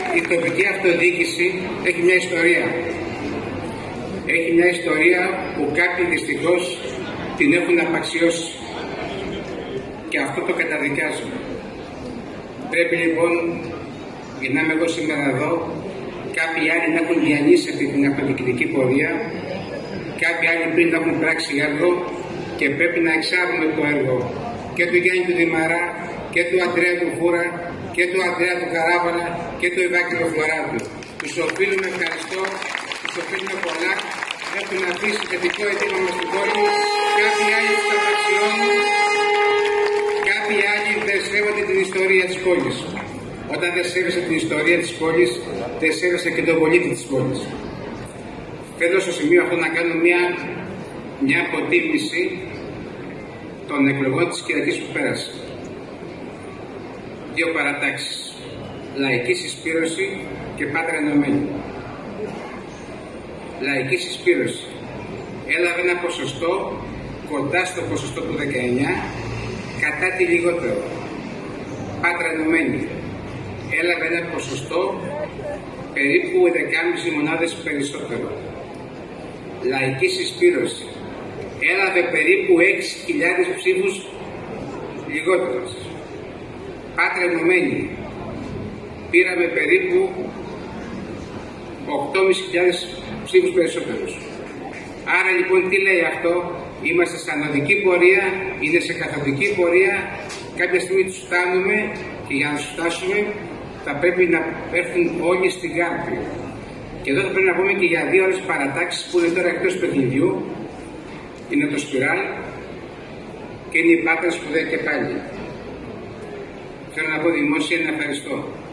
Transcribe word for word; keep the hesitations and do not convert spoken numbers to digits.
η τοπική αυτοδιοίκηση έχει μια ιστορία. Έχει μια ιστορία που κάποιοι δυστυχώς την έχουν απαξιώσει. Και αυτό το καταδικάζουμε. Πρέπει λοιπόν, για να είμαι εγώ σήμερα εδώ, κάποιοι άλλοι να έχουν διανύσει αυτή την αυτοδιοικητική πορεία, κάποιοι άλλοι πριν να έχουν πράξει έργο και πρέπει να εξάγουμε το έργο και του Γιάννη του Δημαρά και του Αντρέα του Φούρα και του Αντρέα του Καράβαλα και του Ευάγγελου Φλωράτου. Τους οφείλουμε ευχαριστώ, τους οφείλουμε πολλά, έχουν αφήσει θετικό αιτήμα στην πόλη, κάποιοι άλλοι τους απαξιώνουν, κάποιοι άλλοι δεν σέβονται την ιστορία της πόλης. Όταν δεν σέβεσαι την ιστορία της πόλης, δεν σέβεσαι και τον πολίτη της πόλης. Θέλω στο σημείο αυτό να κάνω μια, μια αποτίμηση των εκλογών της Κυριακής που πέρασε. Δύο παρατάξεις. Λαϊκή Συσπήρωση και Πάτρα Ενωμένη. Λαϊκή Συσπήρωση έλαβε ένα ποσοστό κοντά στο ποσοστό του δεκαεννιά, κατά τη λιγότερο. Πάτρα Ενωμένη έλαβε ένα ποσοστό περίπου δεκάμισι μονάδες περισσότερο. Λαϊκή Συσπήρωση έλαβε περίπου έξι χιλιάδες ψήφους λιγότερους. Πάτρα Ενωμένη πήραμε περίπου οκτώ χιλιάδες πεντακόσιους ψήφους περισσότερους. Άρα λοιπόν τι λέει αυτό? Είμαστε σε ανωδική πορεία, είναι σε καθοδική πορεία, κάποια στιγμή τους φτάνουμε και για να τους φτάσουμε θα πρέπει να έρθουν όλοι στην κάρπη. Και εδώ θα πρέπει να πούμε και για δύο άλλες παρατάξεις που είναι τώρα εκτός παιχνιδιού. Είναι το Σπιράλ και είναι η Πάτρα Σπουδαία και πάλι. Θέλω να πω δημόσια να ευχαριστώ.